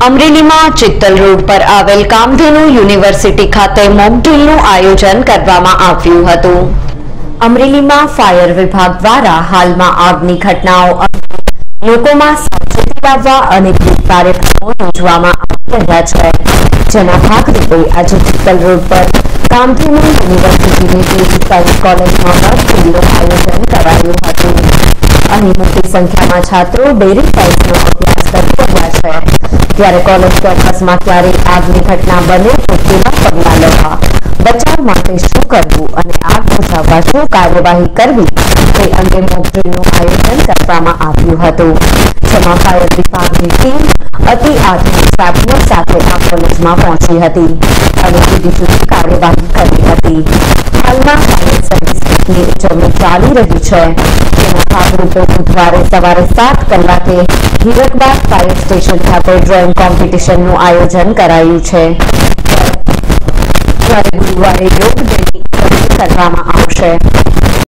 અમરેલીમાં ચિત્તલ રોડ પર આવેલ કામધેનુ યુનિવર્સિટી ખાતે મોક ડ્રીલનું આયોજન કરવામાં આવ્યું હતું। અમરેલીમાં ફાયર વિભાગ દ્વારા હાલમાં આગની ઘટનાઓ અંગે લોકોમાં સાવચેતી લાવવા અનેકવિધ કાર્યક્રમો યોજવામાં આવી રહ્યા છે, જેના ભાગરૂપે આજે ચિત્તલ રોડ પર કામધેનુ યુનિવર્સિટીની બેઝિક સાયન્સ કોલેજમાં મોક ડ્રીલનું આયોજન કરાયું હતું। અહીં મોટી સંખ્યામાં છાત્રો ડેરી સાયન્સનો અભ્યાસ કરી રહ્યા છે, ત્યારે કોલેજ કેમ્પસમાં ક્યારે આગની ઘટના બને તો કેવા પગલાં લેવા, બચાવ માટે શું કરવું અને આગ બુઝાવવા શું કાર્યવાહી કરવી તે અંગે મોક ડ્રીલનું આયોજન કરવામાં આવ્યું હતું, જેમાં ફાયર વિભાગની ટીમ અતિ આધુનિક સાધનો સાથે આ કોલેજમાં પહોંચી હતી અને જુદી જુદી કાર્યવાહી કરી હતી। હાલમાં ફાયર સર્વિસ વીકની ઉજવણી ચાલી રહી છે, જેના ભાગરૂપે બુધવારે સવારે 7 કલાકે હીરકબાગ ફાયર સ્ટેશન ખાતે ડ્રોઈંગ કોમ્પિટિશનનું આયોજન કરાયું છે, જ્યારે ગુરુવારે યોગ ડેની ઉજવણી કરવામાં આવશે।